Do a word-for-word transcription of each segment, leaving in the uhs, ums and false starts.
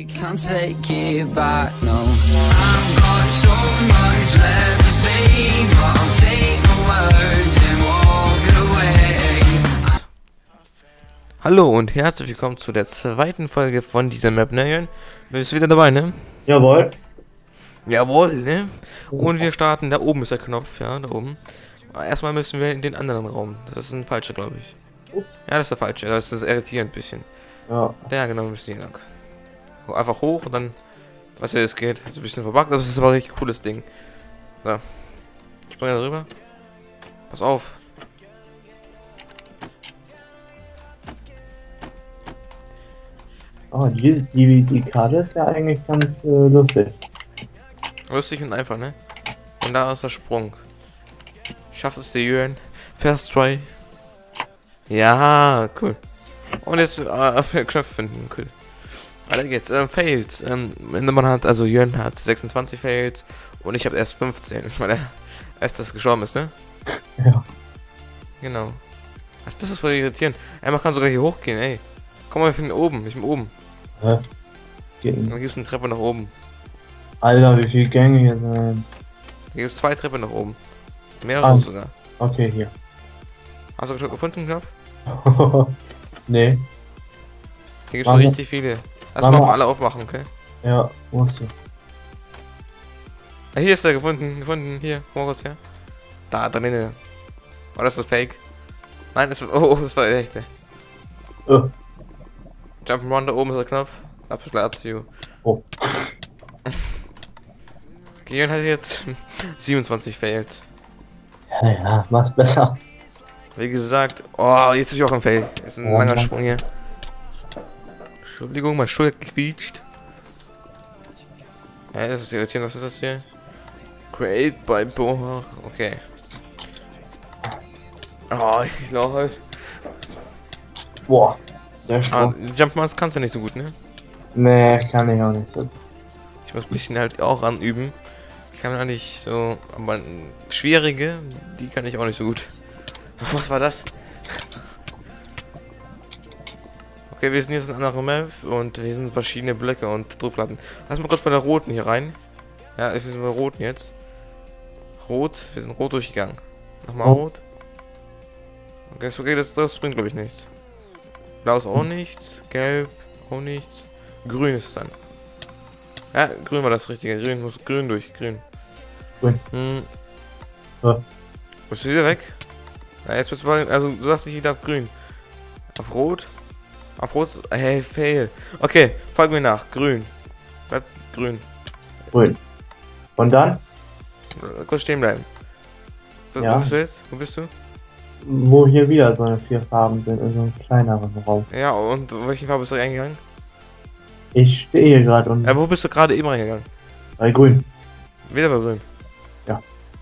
Can't take it back, no. I've got so much left to say, but I'll take the words and walk away. Hallo und herzlich willkommen zu der zweiten Folge von dieser Map, ne Jörn? Bist du wieder dabei, ne? Jawohl. Jawohl, ne? Und wir starten, da oben ist der Knopf, ja, da oben. Aber erstmal müssen wir in den anderen Raum. Das ist ein falscher, glaube ich. Ja, das ist der falsche, das ist irritierend ein bisschen. Ja. Ja, genau, wir müssen hier lang. Einfach hoch und dann, was ja, es geht, ist ein bisschen verbuggt, aber es ist aber ein richtig cooles Ding. So. Ich springe da rüber. Pass auf. Oh, die, die, die Karte ist ja eigentlich ganz äh, lustig. Lustig und einfach, ne? Und da ist der Sprung. Schaffst es, der Jörn? First try. Ja, cool. Und jetzt äh, Knöpfe finden, cool. Weiter geht's. Ähm, Fails. Ähm, man hat, also Jörn hat sechsundzwanzig Fails und ich habe erst fünfzehn, weil er öfters gestorben ist, ne? Ja. Genau. Also das ist voll irritierend. Ey, man kann sogar hier hochgehen, ey. Komm mal, wir finden oben, ich bin oben. Hä? Dann gibt es eine Treppe nach oben. Alter, wie viele Gänge hier sind. Da gibt es zwei Treppen nach oben. Mehrere Ah. sogar. Okay, hier. Hast du schon gefunden, Knopf? Nee. Hier gibt es Mama. richtig viele. Lass mal Mama. auf alle aufmachen, okay? Ja, musst du. Ah, hier ist er gefunden, gefunden, hier, komm mal kurz her. Da, drinnen. Oh, das ist Fake. Nein, das war, oh, oh, das war echt, ne? Oh. Jump'n'Run, da oben ist der Knopf. Lapis Lazio. Oh. Gion hat jetzt siebenundzwanzig Fails. Ja, ja, mach's besser. Wie gesagt, oh, jetzt bin ich auch im Fail. Ist ein Oh, langer Mann. Sprung hier. Entschuldigung, mein Stuhl hat gequietscht. Ja, das ist irritierend, was ist das hier? Create by Bohrer. Okay. Oh, ich laufe halt. Boah. Der Ah, Strom. Jumpmans kannst du nicht so gut, ne? Nee, kann ich auch nicht so. Ich muss ein bisschen halt auch anüben. Ich kann eigentlich so, aber schwierige, die kann ich auch nicht so gut. Was war das? Okay, wir sind jetzt in einer anderen Map und hier sind verschiedene Blöcke und Druckplatten. Lass mal kurz bei der roten hier rein. Ja, wir sind bei der roten jetzt. Rot, wir sind rot durchgegangen. Nochmal Oh. rot. Okay, ist okay, das, das bringt glaube ich nichts. Blau ist auch nichts, gelb auch nichts. Grün ist es dann. Ja, grün war das Richtige. Grün muss grün durch, grün. Grün. Hm. Ja. Bist du wieder weg? Ja, jetzt bist du bei, also du hast dich wieder auf grün. Auf rot. Auf rot. ist- Hey, fail. Okay, folg mir nach. Grün. Bleib grün. Grün. Und dann? Äh, Kurz stehen bleiben. Wo, Ja. wo bist du jetzt? Wo bist du? Wo hier wieder so eine vier Farben sind, in so einem kleineren Raum. Ja, und welche Farbe bist du reingegangen? Ich stehe hier gerade und Äh, wo bist du gerade eben reingegangen? bei grün. Wieder bei grün. Ja.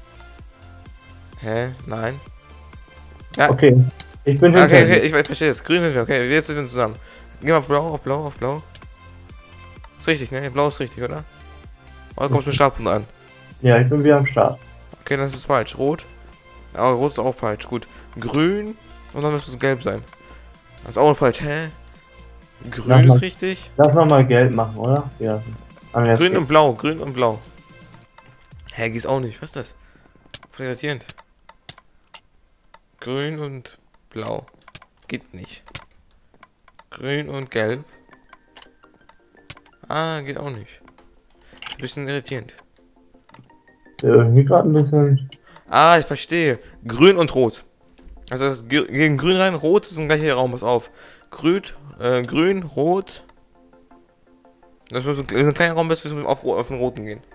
Hä? Nein. Ja, Okay. Ich bin okay, hinter okay, dir. ich, ich verstehe jetzt. Grün sind wir, okay, wir jetzt sind wir zusammen. Geh mal auf blau, auf blau, auf blau. Ist richtig, ne? Blau ist richtig, oder? Oder kommst du mit Startpunkt an? Ja, ich bin wieder am Start. Okay, das ist falsch. Rot. Aber rot ist auch falsch. Gut. Grün. Und dann müsste es gelb sein. Das ist auch falsch. Hä? Grün Mach ist mal. richtig. Lass noch mal gelb machen, oder? Ja. Aber jetzt Grün geht. und blau. Grün und blau. Hä, geht's auch nicht. Was ist das? Voll irritierend. Grün und blau. Geht nicht. Grün und gelb. Ah, geht auch nicht. Ein bisschen irritierend. Ist irgendwie gerade ein bisschen. Ah, ich verstehe. Grün und rot. Also das Ge- gegen grün rein, rot ist ein gleicher Raum, pass auf. Grün, äh, grün, rot. Das muss ein, ist ein kleiner Raum, bis wir auf, auf den roten gehen.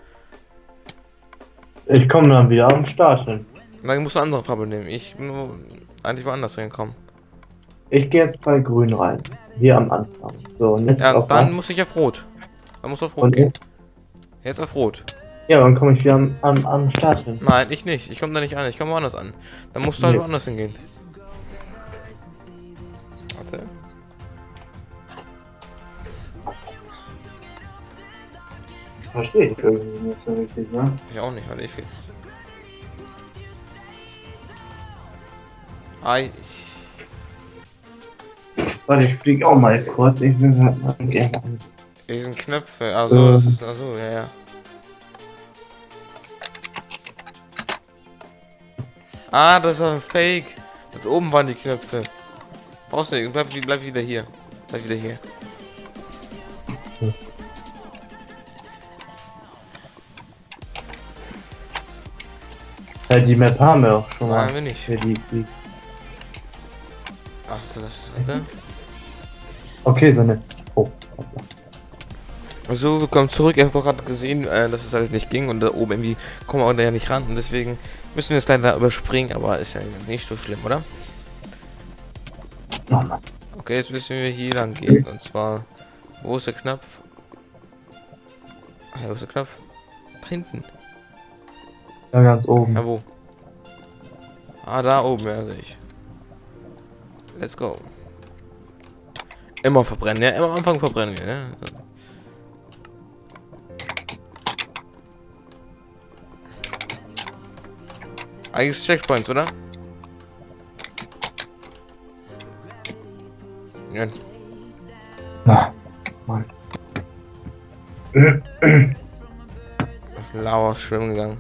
Ich komme dann wieder am Start hin. Und dann musst du eine andere Farbe nehmen. Ich bin nur eigentlich woanders hingekommen. Ich gehe jetzt bei grün rein. Hier am Anfang. So, und jetzt Ja, auf dann was? muss ich auf rot. Dann musst du auf rot Und gehen. jetzt? Jetzt auf rot. Ja, dann komme ich wieder am, am, am Start hin. Nein, ich nicht. Ich komme da nicht an. Ich komme woanders an. Dann musst du halt Nee. woanders hingehen. Warte. Verstehe ich irgendwie nicht so richtig, ne? Ich auch nicht, weil ich viel. Ei. Warte, ich fliege auch mal kurz. Ich will halt mal gerne an. Hier sind Knöpfe, also, das Ähm. ist, also, ja, ja. Ah, das ist ein Fake. Dort oben waren die Knöpfe. Brauchst du nicht, bleib, bleib wieder hier. Bleib wieder hier. Ja, die Map haben wir auch schon mal. Nein, wir nicht. Für die, die. Ach, so, das ist da. Okay, so eine. Oh. Also, wir kommen zurück. Ich habe doch gerade gesehen, äh, dass es halt nicht ging und da oben irgendwie kommen wir da ja nicht ran. Und deswegen müssen wir es leider überspringen, aber ist ja nicht so schlimm, oder? Oh Mann. Okay, jetzt müssen wir hier lang gehen. Und zwar, wo ist der Knopf? Ah, wo ist der Knopf? Da hinten. Ja, ganz oben. Ja, wo? Ah, da oben, ja, sehe ich. Let's go. Immer verbrennen, ja? Immer am Anfang verbrennen wir, ja? Eigentlich Checkpoints, oder? Ja. Na, Mann. Lauer schwimmen gegangen.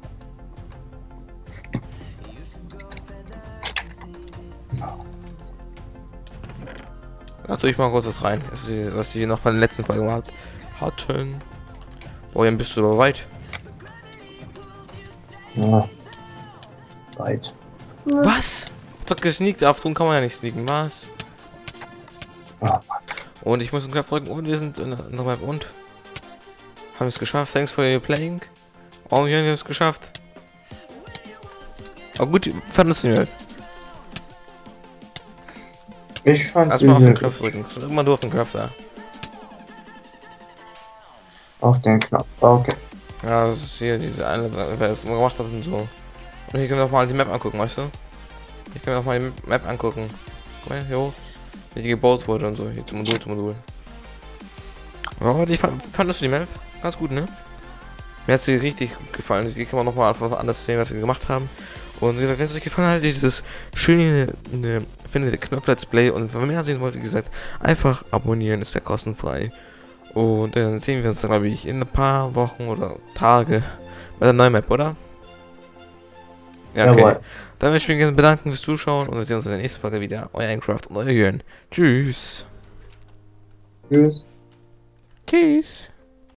Da tue ich mal kurz was rein, was sie, was sie noch von der letzten Folge gemacht hatten. Boah, dann bist du aber weit. Ja. Weit. Was? Ich hab doch gesneakt, auf tun kann man ja nicht sneaken, was? Oh Mann. Und ich muss einen Knopf drücken und wir sind in der Map und haben es geschafft. Thanks for your playing. Oh, wir haben es geschafft. Aber gut, fandest du die Map? Ich fand Erstmal auf den übel. Knopf drücken. Drück mal du auf den Knopf da. Auf den Knopf. Okay. Ja, das ist hier diese eine, wer es immer gemacht hat und so. Und hier können wir auch mal die Map angucken, weißt du? Hier können wir auch mal die Map angucken. Guck mal, hier hoch. Wie die gebaut wurde und so. Hier zum Modul, zum Modul. Ja, die fand, fandest du die Map? Ganz gut, ne? Mir hat sie richtig gut gefallen. Die kann man nochmal einfach anders sehen, was sie gemacht haben. Und wie gesagt, wenn es euch gefallen hat, dieses schöne, ne, findet ihr Knopf Let's Play. Und wenn ihr mehr sehen wollt, wie gesagt, einfach abonnieren, ist ja kostenfrei. Und dann sehen wir uns, glaube ich, in ein paar Wochen oder Tage bei der neuen Map, oder? Ja, okay. Jawohl. Dann möchte ich mich gerne bedanken fürs Zuschauen und wir sehen uns in der nächsten Folge wieder. Euer Minecraft und euer Jörn. Tschüss. Tschüss. Tschüss.